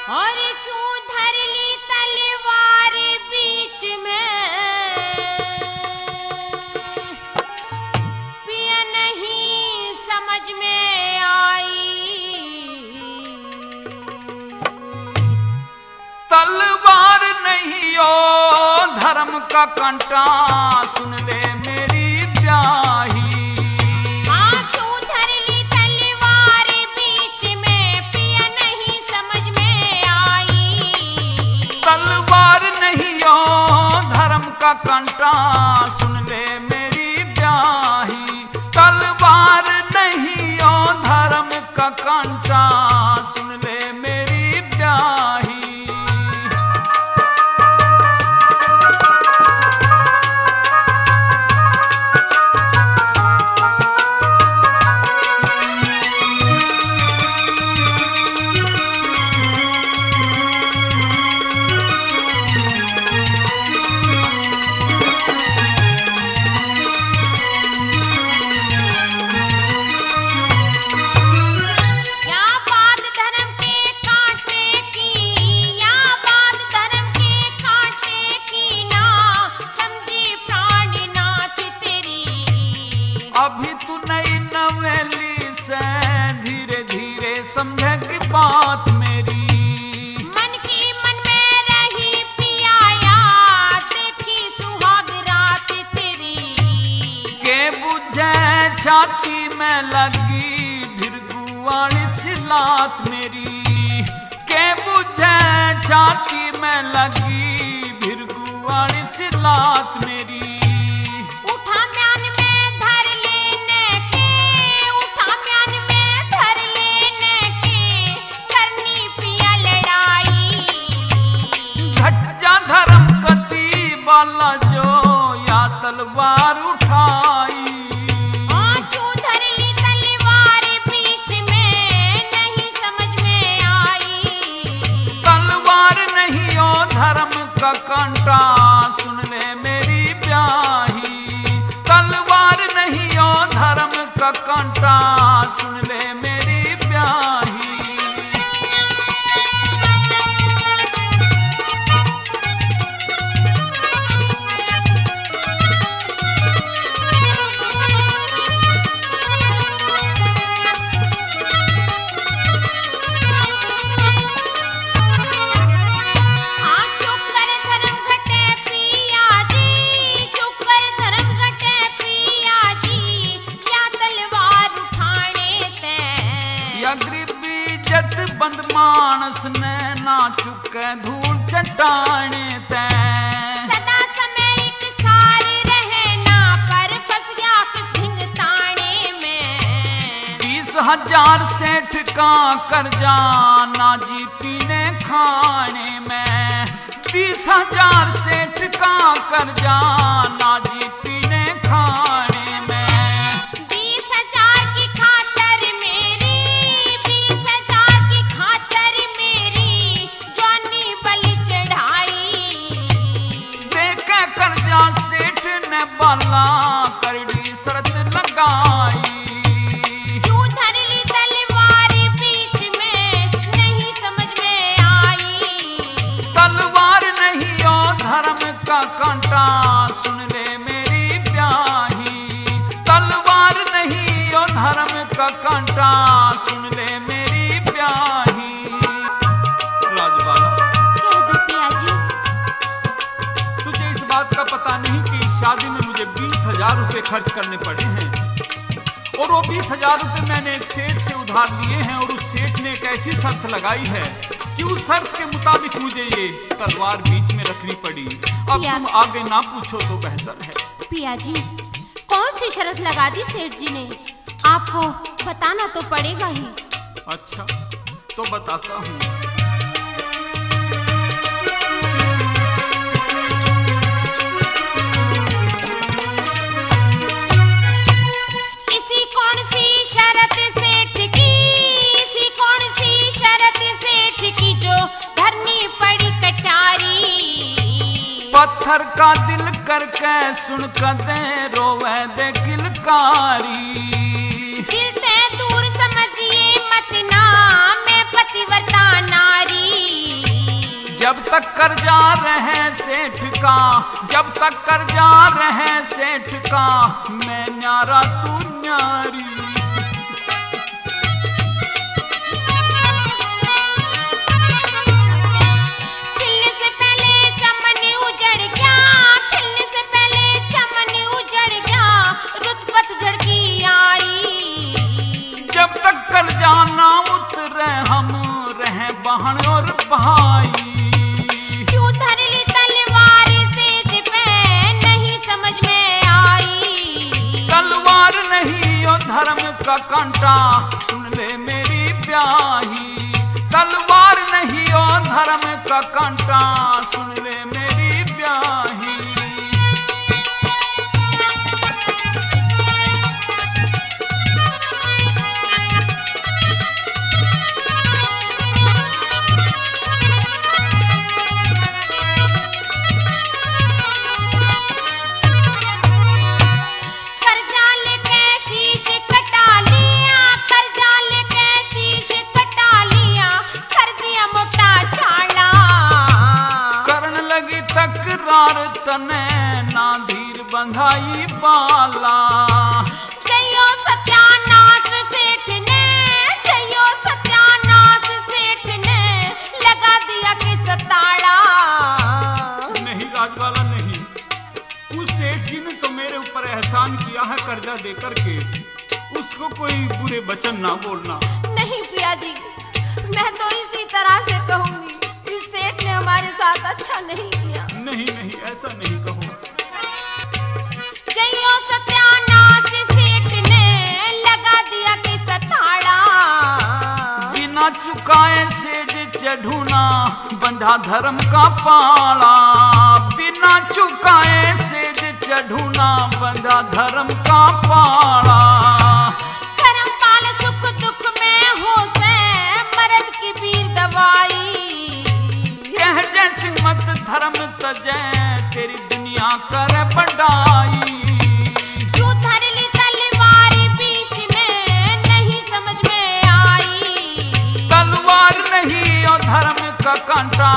और क्यों धर ली तलवार बीच में, पिया नहीं समझ में आई। तलवार नहीं ओ धर्म का कांटा, सुन ले मेरी ब्याही। का कांटा सुन ले मेरी ब्याही, तलवार नहीं ओ धर्म का कांटा, सुन ले मेरी ब्याही। अभी तू नई नवेली से धीरे धीरे समझेगी बात मेरी। मन की मन में रही पिया याद, देखी सुहाग रात तेरी। के बुझे छाती में लगी भिरगुवाली सी लात मेरी। के बुझे छाती में लगी भिरगुवाली सी लात मेरी। वाला जो या तलवार उठाई, क्यों धर ली तलवार बीच में, नहीं समझ में आई। तलवार नहीं ओ धर्म का कांटा, सुन ले मेरी ब्याही। तलवार नहीं ओ धर्म का कांटा, सुन ले मेरी ब्याही। बंद मानस ने ना चुके धूल चट्टाने ते। सदा समय एक सारी रहे ना, पर फंस गया किस ढिंग ताने में। 20,000 सेठ का कर्जा ना जीती ने खाने में। 20,000 सेठ का कर्जा ना जीती ने खाने में। 20,000 की खातर मेरी, 20,000 की खातर मेरी जानी बलि चढ़ाई। देखे कर्जा सेठ ने बाला करड़ी शर्त लगाई। क्यों धर ली तलवार बीच में, नहीं समझ में आई। तलवार नहीं ओ धर्म का कांटा, सुन ले मेरी ब्याही। तलवार नहीं ओ धर्म का कांटा, सुन ले मेरी ब्याही। राजबाला, कह दो पिया जी। तुझे इस बात का पता नहीं कि इस शादी में मुझे 20,000 रुपए खर्च करने पड़े हैं, और वो 20,000 रुपए मैंने एक सेठ से उधार लिए हैं, और उस सेठ ने एक ऐसी शर्त लगाई है कि उस शर्त के मुताबिक मुझे ये तलवार बीच में रखनी पड़ी। अब तुम आगे ना पूछो तो बेहतर है। पिया जी, कौन सी शर्त लगा दी सेठ जी ने? आपको बताना तो पड़ेगा ही। अच्छा, तो बताता हूँ। इसी कौन सी शर्त सेठ की, इसी कौन सी शर्त सेठ की जो धरनी पड़ी कटारी। पत्थर का दिल करके सुन कदे रोवे दे किलकारी। दिल ते दूर समझिए मत ना, मैं पतिव्रता नारी। जब तक कर्जा रहे सेठ का, जब तक कर्जा रहे सेठ का, मैं न्यारा तू न्यारी। खिलने से पहले चमन उजड़ गया, खिलने से पहले चमन उजड़ गया, रुत पतझड़ की आई। जब तक कर्जा ना उतरे हम रहे बहन और भाई। क्यों धर ली तलवार सेज पे नहीं समझ में आई। तलवार नहीं ओ धर्म का कांटा, सुन ले मेरी ब्याही। तलवार नहीं ओ धर्म का कांटा, सुन ले मेरी ब्याही। कर्जा लेके शीश कटा लिया, कर्जा लेके शीश कटा लिया, कर दिया मोटा चाला। करण लगी तकरार तने ना धीर बंधाई बाला। जयो सत्यानाश सेठ ने, जयो सत्यानाश सेठ ने, लगा दिया किस ताला। नहीं राजवाला नहीं, उस सेठ जी ने तो मेरे ऊपर एहसान किया है कर्जा देकर के, उसको कोई बुरे वचन ना बोलना। नहीं पिया जी, मैं तो इसी तरह से कहूंगी, इस सेठ ने हमारे साथ अच्छा नहीं किया। नहीं नहीं ऐसा नहीं कहो। जयो सत्यानाश सेठ ने, लगा दिया किस ताला। बिना चुकाए सेज चढ़ूना, बंधा धर्म का पाला। बिना चुकाए सेज चढ़ूना, बंधा धर्म का पाला। धर्मपाल सुख दुख में हो से, मर्द की वीर दवाई। कह जैसी मत धर्म तजे, तेरी दुनिया कर बढ़ाई। क्यों धर ली तलवार बीच में नहीं समझ में आई। तलवार नहीं और धर्म का कांटा,